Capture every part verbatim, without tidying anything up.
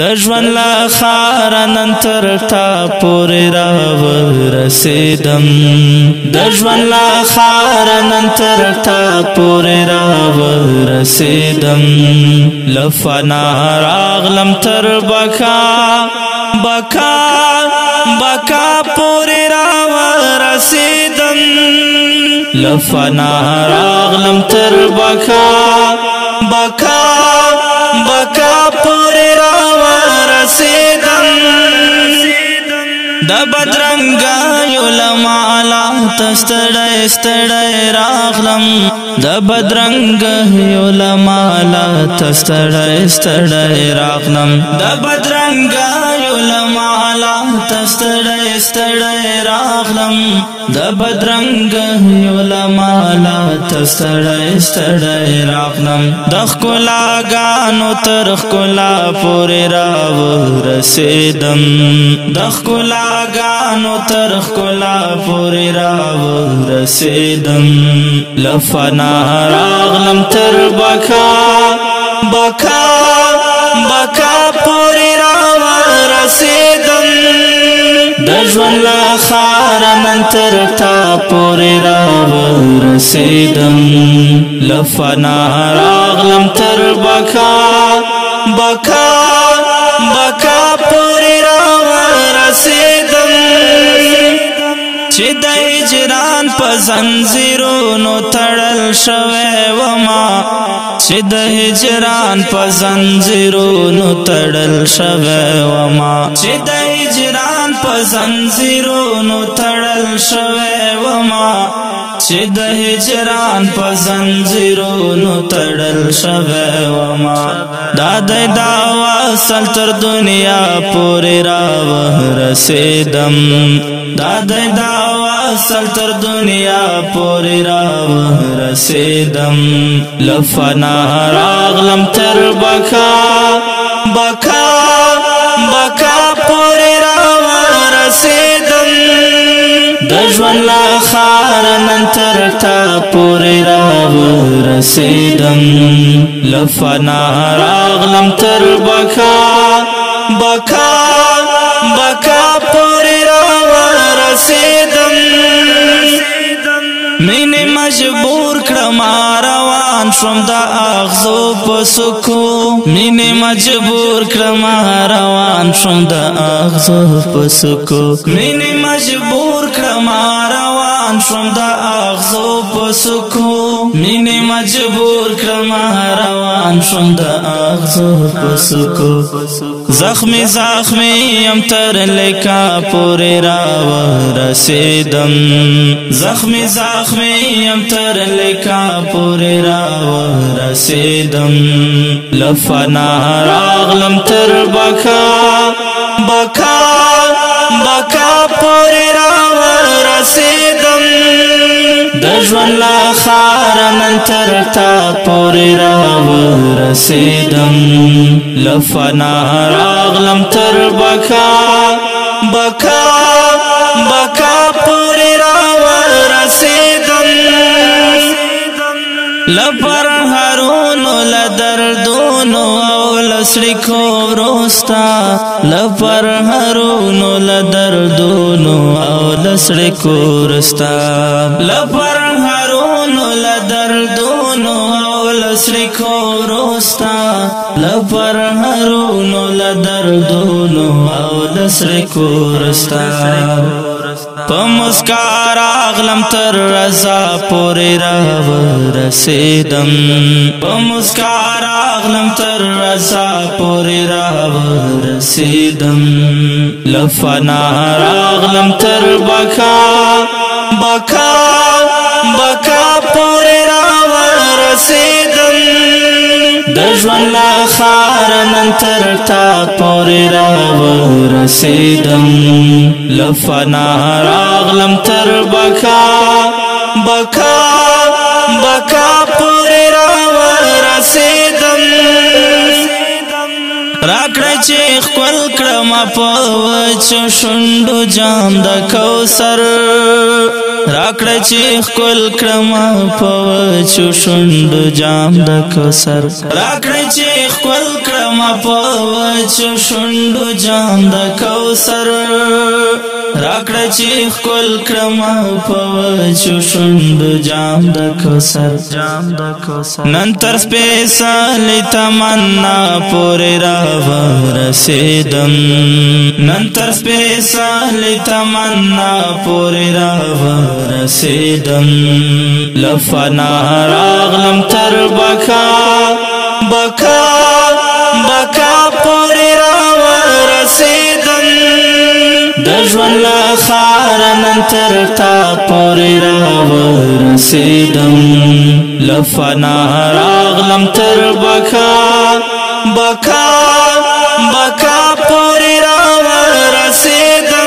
د ژوند له خاره نن تر تا پورې راورسېدم د ژوند له خاره نن تر تا پورې راورسېدم له فنا راغلم تر بقا بقا بقا پورې راورسېدم له فنا راغلم تر بقا بقا بقا پورې راورسېدم د بدرنګیو له مالا ته ستړی ستړی راغلم د بدرنګیو له مالا ته ستړی ستړی راغلم د بدرنګیو له مالا ته ستړی ستړی راغلم د بدرنګیو له مالا ته ستړی ستړی راغلم د ښکلاګانو تر ښکلا پورې راورسېدم د ښکلاګانو تر ښکلا پورې راورسېدم له فنا راغلم تر بقا بقا بقا پورې راورسېدم د ژوند له خاره نن تر تا پورې راورسېدم له فنا راغلم تر بقا بقا بقا پورې راورسېدم چې د هجران په زنځیرونو تړل شوی وما چې د هجران په زنځیرونو تړل شوی وما چې د هجران په زنځیرونو تړل شوی وما چې د هجران په زنځیرونو تړل شوی وما دا د دا وصل تر دنیا پورې راورسېدم دا د دا وصل تر دنیا پورې راورسېدم له فنا راغلم تر بقا بقا بقا پورې راورسېدم د ژوند له خاره نن تر تا پورې راورسېدم له فنا راغلم تر بقا بقا بقا پورې راورسېدم مینې مجبور کړم روان شوم د اغزو په سکو مینې مجبور کړم روان شوم د اغزو په سکو مینې مجبور کړم روان شوم د اغزو په سکو مینې مجبور کړم روان شوم د اغزو په سکو زخمی زخمی یم تر لیکا پورې راورسېدم زخمی زخمی یم تر لیکا پورې راورسېدم له فنا راغلم تر بقا بقا بقا پورې راورسېدم د ژوند له خاره نن تر تا پورې راورسېدم له فنا راغلم تر بقا بقا بقا پورې راورسېدم له پرهرونو له دردونو او له څړیکو وروسته له پرهرونو له دردونو او له څړیکو وروسته له پرهرونو له دردونو او له څړیکو وروسته له پرهرونو له دردونو او له څړیکو وروسته په مسکا راغلم تر رضا پورې راورسېدم په مسکا راغلم تر رضا پورې راورسېدم له فنا راغلم تر بقا بقا بقا پورې راورسېدم د ژوند له خاره نن تر تا پورې راورسېدم له فنا راغلم تر بقا بقا بقا پورې راورسېدم راکړه چې خپل کړم په وچو شونډو جام د کوثر راکړه چې خپل کړما په وچو شونډو جام د کوثر راکړه چې خپل کړما په وچو شونډو جام د کوثر راکړه چې خپل کړما په وچو شونډو جام د کوثر جام د کوثر نن تر سپېڅلې تمنا پورې راورسېدم نن تر سپېڅلې تمنا پورې راورسېدم له فنا راغلم تر بکا بکا بکا پورې راورسېدم د ژوند له خاره نن تر تا پورې راورسېدم له فنا راغلم تر بکا بکا بکا پورې راورسېدم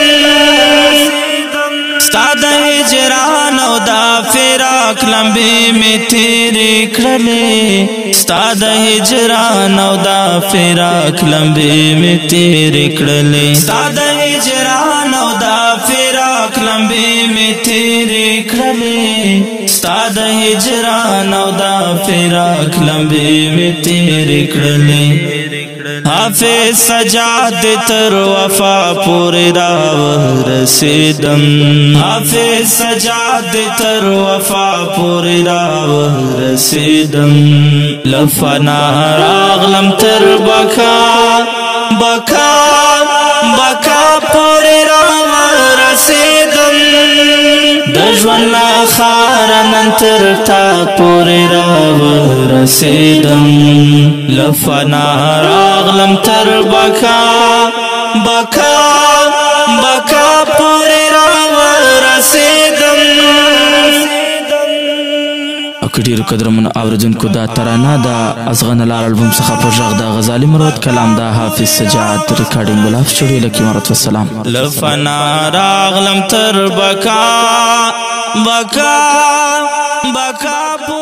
ستا د هجران او د فراق لمبې مې تېرې کړلې ستا د هجران او د فراق لمبې مې تېرې کړلې ستا د هجران او د فراق لمبې مې تېرې کړلې ستا د هجران او د فراق لمبې مې تېرې کړلې حافظ سجاد تر وفا پورې راورسېدم حافظ سجاد تر وفا پورې راورسېدم له فنا راغلم تر بکا بکا بکا پورې راورسېدم د ژوند له خاره نن تر تا پورې راورسېدم له فنا راغلم تر بکا بکا بکا پورې راورسېدم او که ډېرو قدرمنو اورېدونکو دا ترانه د ازغن لار البوم څخه په غږ د غزالي مروت کلام د حافظ سجاد ریکارډینګ ولاف سټوډیو له قیمت والسلام له فنا راغلم تر بکا بکا بکا